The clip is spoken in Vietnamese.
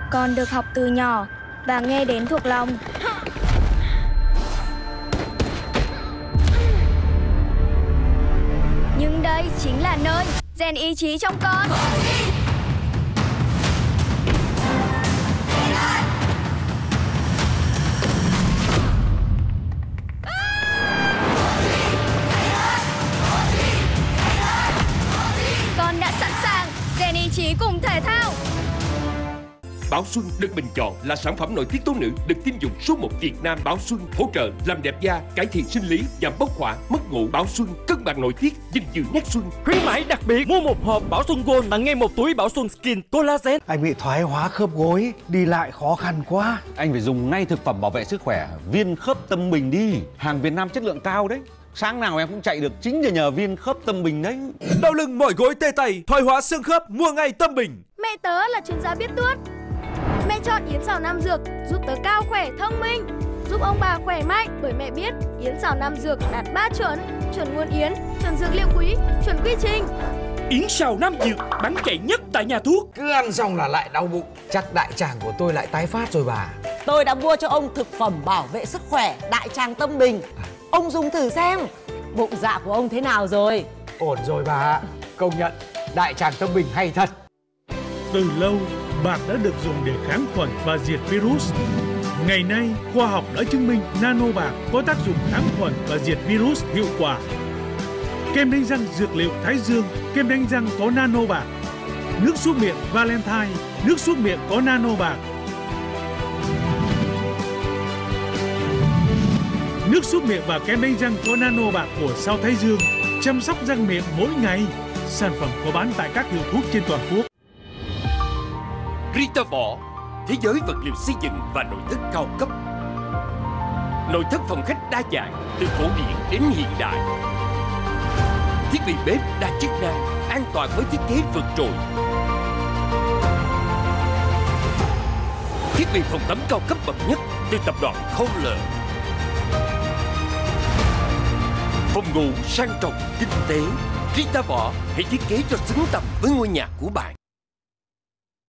Con được học từ nhỏ và nghe đến thuộc lòng. Nhưng đây chính là nơi rèn ý chí trong con. Con đã sẵn sàng rèn ý chí cùng thể thao. Bảo Xuân được bình chọn là sản phẩm nội tiết tố nữ được tin dùng số 1 Việt Nam. Bảo Xuân hỗ trợ làm đẹp da, cải thiện sinh lý, giảm bốc hỏa, mất ngủ. Bảo Xuân cân bằng nội tiết, dinh dưỡng nét xuân. Khuyến mãi đặc biệt, mua một hộp Bảo Xuân Gold tặng ngay một túi Bảo Xuân Skin Collagen. Anh bị thoái hóa khớp gối, đi lại khó khăn quá. Anh phải dùng ngay thực phẩm bảo vệ sức khỏe Viên Khớp Tâm Bình đi. Hàng Việt Nam chất lượng cao đấy. Sáng nào em cũng chạy được chính nhờ Viên Khớp Tâm Bình đấy. Đau lưng, mỏi gối, tê tay, thoái hóa xương khớp, mua ngay Tâm Bình. Mẹ tớ là chuyên gia biết tuốt. Mẹ chọn Yến Xào Nam Dược giúp tớ cao khỏe, thông minh, giúp ông bà khỏe mạnh. Bởi mẹ biết Yến Xào Nam Dược đạt 3 chuẩn: chuẩn nguồn yến, chuẩn dược liệu quý, chuẩn quy trình. Yến Xào Nam Dược bán chạy nhất tại nhà thuốc. Cứ ăn xong là lại đau bụng. Chắc đại tràng của tôi lại tái phát rồi bà. Tôi đã mua cho ông thực phẩm bảo vệ sức khỏe Đại Tràng Tâm Bình. Ông dùng thử xem bụng dạ của ông thế nào rồi. Ổn rồi bà ạ. Công nhận đại tràng Tâm Bình hay thật. Từ lâu, bạc đã được dùng để kháng khuẩn và diệt virus. Ngày nay, khoa học đã chứng minh nano bạc có tác dụng kháng khuẩn và diệt virus hiệu quả. Kem đánh răng dược liệu Thái Dương, kem đánh răng có nano bạc. Nước súc miệng Valentine, nước súc miệng có nano bạc. Nước súc miệng và kem đánh răng có nano bạc của Sao Thái Dương, chăm sóc răng miệng mỗi ngày. Sản phẩm có bán tại các hiệu thuốc trên toàn quốc. Rita Võ, thế giới vật liệu xây dựng và nội thất cao cấp. Nội thất phòng khách đa dạng, từ cổ điển đến hiện đại. Thiết bị bếp đa chức năng, an toàn với thiết kế vượt trội. Thiết bị phòng tắm cao cấp bậc nhất từ tập đoàn Kohler. Phòng ngủ sang trọng, tinh tế. Rita Võ hãy thiết kế cho xứng tầm với ngôi nhà của bạn.